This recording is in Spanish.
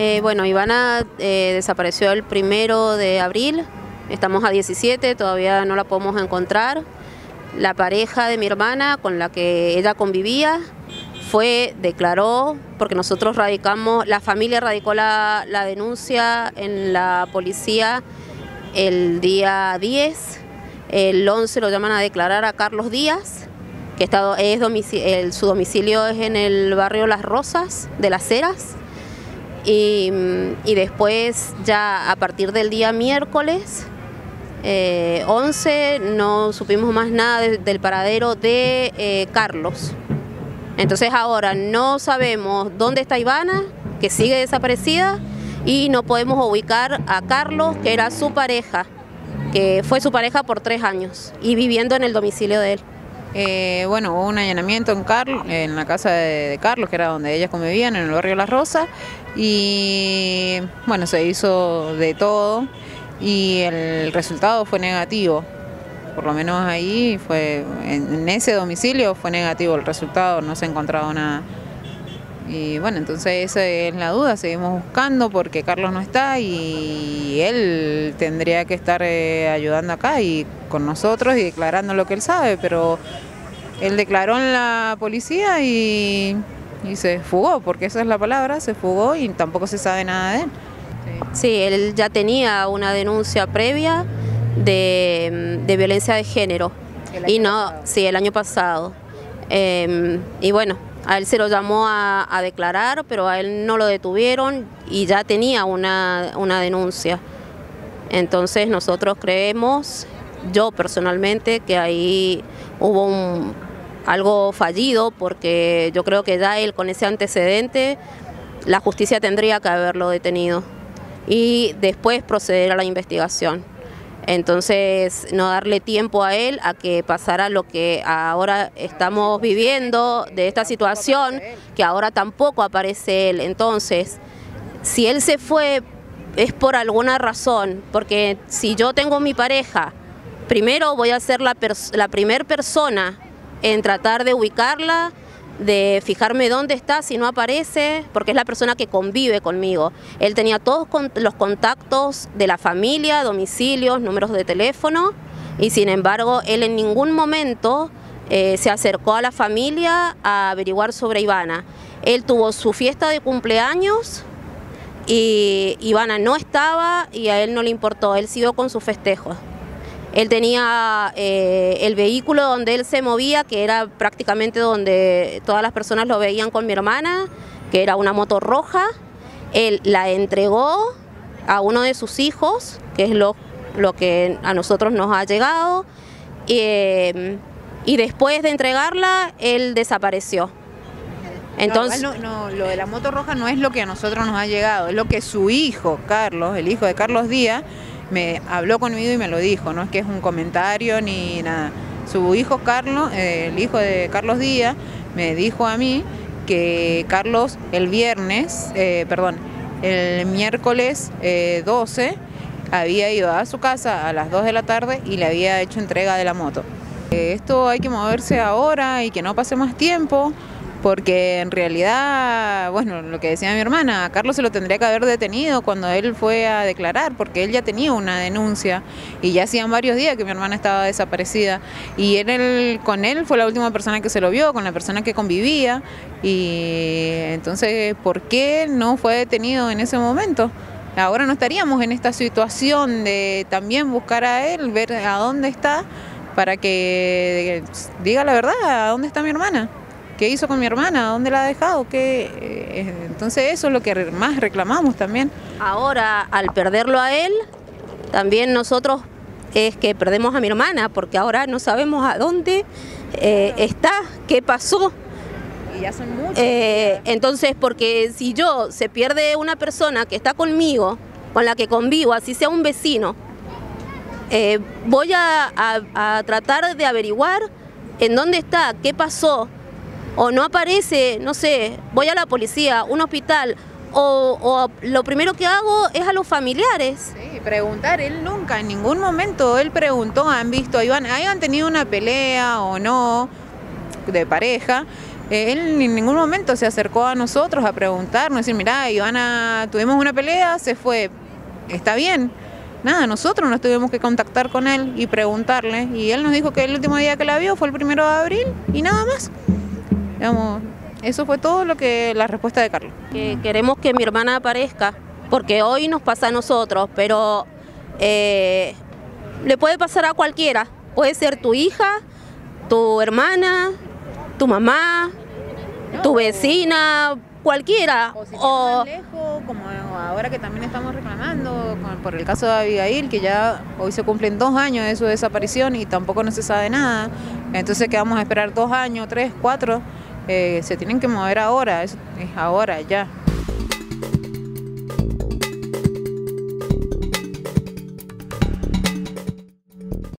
Bueno, Ivana desapareció el 1 de abril, estamos a 17, todavía no la podemos encontrar. La pareja de mi hermana con la que ella convivía declaró, porque nosotros radicamos, la familia radicó la denuncia en la policía el día 10, el 11 lo llaman a declarar a Carlos Díaz, que su domicilio es en el barrio Las Rosas de Las Heras, y después ya a partir del día miércoles 11 no supimos más nada del paradero de Carlos. Entonces ahora no sabemos dónde está Ivana, que sigue desaparecida, y no podemos ubicar a Carlos, que era su pareja, que fue su pareja por 3 años y viviendo en el domicilio de él. Bueno, hubo un allanamiento en la casa de Carlos, que era donde ellas convivían, en el barrio Las Rosas, y bueno, se hizo de todo y el resultado fue negativo. Por lo menos ahí en ese domicilio fue negativo el resultado, no se ha encontrado nada. Y bueno, entonces esa es la duda, seguimos buscando porque Carlos no está y él tendría que estar ayudando acá y con nosotros y declarando lo que él sabe, pero él declaró en la policía y se fugó, porque esa es la palabra, se fugó y tampoco se sabe nada de él. Sí, él ya tenía una denuncia previa de violencia de género. Sí, el año pasado. Y bueno, a él se lo llamó a declarar, pero a él no lo detuvieron y ya tenía una denuncia. Entonces nosotros creemos, yo personalmente, que ahí hubo algo fallido, porque yo creo que ya él con ese antecedente, la justicia tendría que haberlo detenido y después proceder a la investigación. Entonces, no darle tiempo a él a que pasara lo que ahora estamos viviendo de esta situación, que ahora tampoco aparece él. Entonces, si él se fue es por alguna razón, porque si yo tengo mi pareja, primero voy a ser la primera persona en tratar de ubicarla, de fijarme dónde está, si no aparece, porque es la persona que convive conmigo. Él tenía todos los contactos de la familia, domicilios, números de teléfono, y sin embargo él en ningún momento se acercó a la familia a averiguar sobre Ivana. Él tuvo su fiesta de cumpleaños y Ivana no estaba y a él no le importó, él siguió con sus festejos. Él tenía el vehículo donde él se movía, que era prácticamente donde todas las personas lo veían con mi hermana, que era una moto roja. Él la entregó a uno de sus hijos, que es lo que a nosotros nos ha llegado, y después de entregarla, él desapareció. Entonces, no, lo de la moto roja no es lo que a nosotros nos ha llegado, es lo que su hijo, Carlos, el hijo de Carlos Díaz, me habló conmigo y me lo dijo, no es que es un comentario ni nada. Su hijo Carlos, el hijo de Carlos Díaz, me dijo a mí que Carlos el miércoles 12 había ido a su casa a las 2 de la tarde y le había hecho entrega de la moto. Esto hay que moverse ahora y que no pase más tiempo, porque en realidad, bueno, lo que decía mi hermana, a Carlos se lo tendría que haber detenido cuando él fue a declarar, porque él ya tenía una denuncia y ya hacían varios días que mi hermana estaba desaparecida y con él fue la última persona que se lo vio, con la persona que convivía, y entonces, ¿por qué no fue detenido en ese momento? Ahora no estaríamos en esta situación de también buscar a él, ver a dónde está, para que diga la verdad, a dónde está mi hermana. ¿Qué hizo con mi hermana? ¿Dónde la ha dejado? Entonces eso es lo que más reclamamos también. Ahora, al perderlo a él, también nosotros es que perdemos a mi hermana, porque ahora no sabemos a dónde está, qué pasó. Y ya son muchos. Entonces, porque si se pierde una persona que está conmigo, con la que convivo, así sea un vecino, voy a tratar de averiguar en dónde está, qué pasó, o no aparece, no sé, voy a la policía, un hospital, o lo primero que hago es a los familiares. Sí, preguntar, él nunca, en ningún momento, él preguntó, han visto, han tenido una pelea o no, de pareja, Él en ningún momento se acercó a nosotros a preguntarnos, decir, mira, Ivana, tuvimos una pelea, se fue, está bien. Nada, nosotros nos tuvimos que contactar con él y preguntarle, y él nos dijo que el último día que la vio fue el 1 de abril y nada más. Digamos, eso fue todo la respuesta de Carlos. Queremos que mi hermana aparezca, porque hoy nos pasa a nosotros, pero le puede pasar a cualquiera. Puede ser tu hija, tu hermana, tu mamá, tu vecina, cualquiera. O si más lejos, como ahora que también estamos reclamando por el caso de Abigail, que ya hoy se cumplen 2 años de su desaparición y tampoco no se sabe nada. Entonces, ¿qué vamos a esperar? 2 años, 3, 4? Se tienen que mover ahora, es ahora, ya.